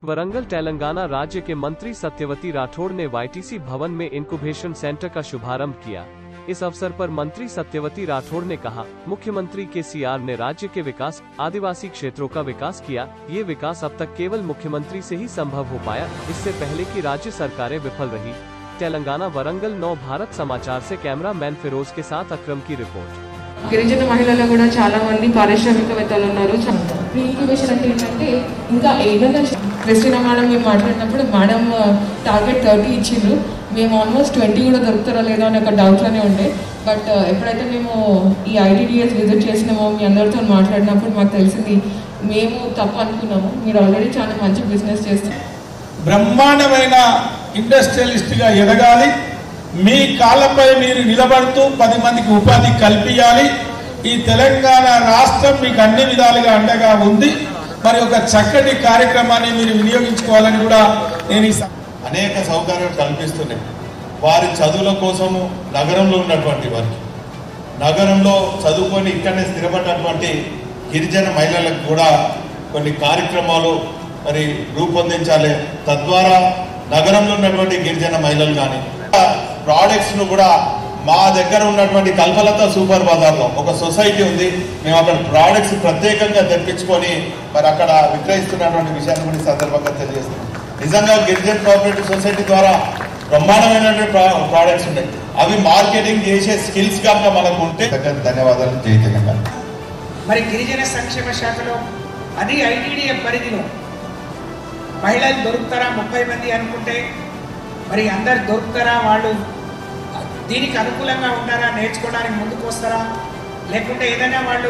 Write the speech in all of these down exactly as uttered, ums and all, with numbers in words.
वरंगल तेलंगाना राज्य के मंत्री सत्यवती राठौड़ ने वाईटीसी भवन में इंक्यूबेशन सेंटर का शुभारंभ किया। इस अवसर पर मंत्री सत्यवती राठौड़ ने कहा, मुख्यमंत्री केसीआर ने राज्य के विकास, आदिवासी क्षेत्रों का विकास किया। ये विकास अब तक केवल मुख्यमंत्री से ही संभव हो पाया, इससे पहले की राज्य सरकारें विफल रही। तेलंगाना वरंगल नौ भारत समाचार से कैमरा मैन फिरोज के साथ अक्रम की रिपोर्ट। గిరిజన మహిళలు కూడా చాలా మంది పారిశ్రామికవేత్తలు ఉన్నారు. ప్రీ ఇంక్యుబేషన్ అంటే ఏంటంటే ఇంకా ఏదైనా క్రిస్టినా మేడం మేము మాట్లాడినప్పుడు మేడం టార్గెట్ థర్టీ ఇచ్చిండ్రు. మేము ఆల్మోస్ట్ ట్వంటీ కూడా దొరుకుతారా లేదా అని ఒక డౌట్లోనే ఉండే. బట్ ఎప్పుడైతే మేము ఈ ఐటీడీఎస్ విజిట్ చేసినామో మీ అందరితో మాట్లాడినప్పుడు మాకు తెలిసింది మేము తప్పు అనుకున్నాము. మీరు ఆల్రెడీ చాలా మంచి బిజినెస్ చేస్తారు. బ్రహ్మాండమైన ఇండస్ట్రియలిస్ట్గా ఎదగాలి, మీ కాళ్ళపై మీరు నిలబడుతూ పది మందికి ఉపాధి కల్పించాలి. ఈ తెలంగాణ రాష్ట్రం మీకు అన్ని విధాలుగా అండగా ఉంది. మరి ఒక చక్కటి కార్యక్రమాన్ని మీరు వినియోగించుకోవాలని కూడా నేను అనేక సౌకర్యాలు కల్పిస్తున్నాయి. వారి చదువుల కోసము నగరంలో ఉన్నటువంటి వారికి, నగరంలో చదువుకొని ఇక్కడనే స్థిరపడినటువంటి గిరిజన మహిళలకు కూడా కొన్ని కార్యక్రమాలు మరి రూపొందించాలి. తద్వారా నగరంలో ఉన్నటువంటి గిరిజన మహిళలు కానీ ప్రోడక్ట్స్ ను కూడా మా దగ్గర ఉన్నటువంటి కల్పలత సూపర్ బజార్లో ఒక సొసైటీ ఉంది. మేము అక్కడ ప్రోడక్ట్స్ ప్రత్యేకంగా తెప్పించుకొని మరి అక్కడ విక్రయిస్తున్నటువంటి విషయాన్ని కూడా సందర్భంగా తెలియజేస్తున్నాం. నిజంగా గిరిజన కోఆపరేటివ్ సొసైటీ ద్వారా బ్రహ్మాండమైనటువంటి ప్రోడక్ట్స్ ఉన్నాయి. అవి మార్కెటింగ్ చేసే స్కిల్స్ కనుక మనకు ఉంటే ధన్యవాదాలు. జై తెలంగాణ. మరి గిరిజన సంక్షేమ శాఖలో అది ఐటీడీఎఫ్ పరిధిలో మహిళలు దొరుకుతారా ముప్పై మంది అనుకుంటే మరి అందరు దొరుకుతారా, వాళ్ళు దీనికి అనుకూలంగా ఉంటారా, నేర్చుకోవడానికి ముందుకు వస్తారా, లేకుంటే ఏదైనా వాళ్ళు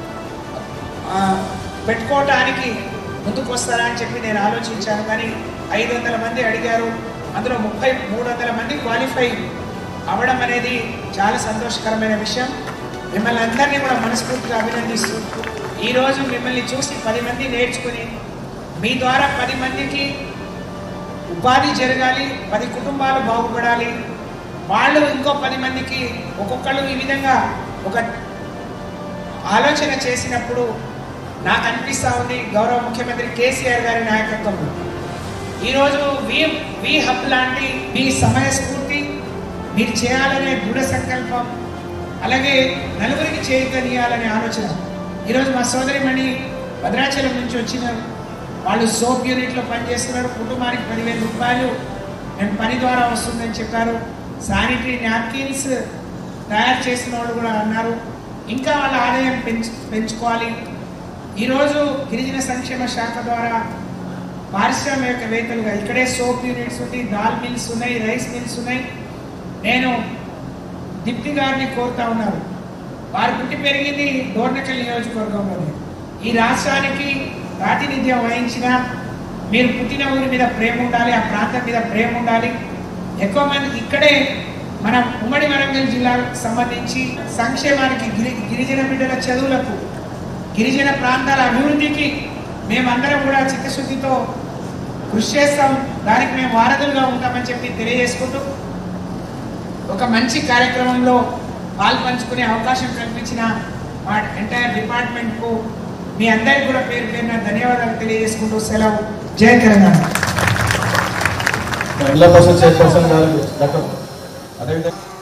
పెట్టుకోవటానికి ముందుకు వస్తారా అని చెప్పి నేను ఆలోచించాను. కానీ ఐదు వందల మంది అడిగారు, అందులో ముప్పై మూడు వందల మంది క్వాలిఫై అవ్వడం అనేది చాలా సంతోషకరమైన విషయం. మిమ్మల్ని అందరినీ కూడా మనస్ఫూర్తిగా అభినందిస్తూ ఈరోజు మిమ్మల్ని చూసి పది మంది నేర్చుకుని మీ ద్వారా పది మందికి ఉపాధి జరగాలి, పది కుటుంబాలు బాగుపడాలి, వాళ్ళు ఇంకో పది మందికి ఒక్కొక్కళ్ళు ఈ విధంగా ఒక ఆలోచన చేసినప్పుడు నాకు అనిపిస్తూ ఉంది గౌరవ ముఖ్యమంత్రి కేసీఆర్ గారి నాయకత్వంలో ఈరోజు వి వి హబ్ లాంటి మీ సమయస్ఫూర్తి, మీరు చేయాలనే దృఢ సంకల్పం, అలాగే నలుగురికి చేయగలియాలనే ఆలోచన. ఈరోజు మా సోదరిమణి భద్రాచలం నుంచి వచ్చిన వాళ్ళు సోప్ యూనిట్లో పనిచేస్తున్నారు. కుటుంబానికి పదివేల రూపాయలు నేను పని ద్వారా వస్తుందని చెప్పారు. శానిటరీ నాప్కిన్స్ తయారు చేసిన వాళ్ళు కూడా అన్నారు. ఇంకా వాళ్ళ ఆదాయం పెంచు పెంచుకోవాలి. ఈరోజు గిరిజన సంక్షేమ శాఖ ద్వారా పారిశ్రామికవేత్తలుగా ఇక్కడే సోప్ యూనిట్స్ ఉంది, దాల్ మిల్స్ ఉన్నాయి, రైస్ మిల్స్ ఉన్నాయి. నేను డిప్టీ గారిని కోరుతా ఉన్నారు, వారు పుట్టి పెరిగింది డోర్నకల్ నియోజకవర్గంలోనే. ఈ రాష్ట్రానికి ప్రాతినిధ్యం వహించిన మీరు పుట్టిన ఊరి మీద ప్రేమ ఉండాలి, ఆ ప్రాంతం మీద ప్రేమ ఉండాలి. ఎక్కువ మంది ఇక్కడే మన ఉమ్మడి వరంగల్ జిల్లాకు సంబంధించి సంక్షేమానికి, గిరి గిరిజన బిడ్డల చదువులకు, గిరిజన ప్రాంతాల అభివృద్ధికి మేమందరం కూడా చిత్తశుద్ధితో కృషి చేస్తాం. దానికి మేము వారధులుగా ఉంటామని చెప్పి తెలియజేసుకుంటూ ఒక మంచి కార్యక్రమంలో పాల్పంచుకునే అవకాశం కల్పించిన మా ఎంటైర్ డిపార్ట్మెంట్కు మీ అందరికీ కూడా పేరు పేరున ధన్యవాదాలు తెలియజేసుకుంటూ సెలవు. జై తెలంగాణ. మహిళా పరిషత్ చైర్పర్సన్ గారు డాక్టర్ అదేవిధంగా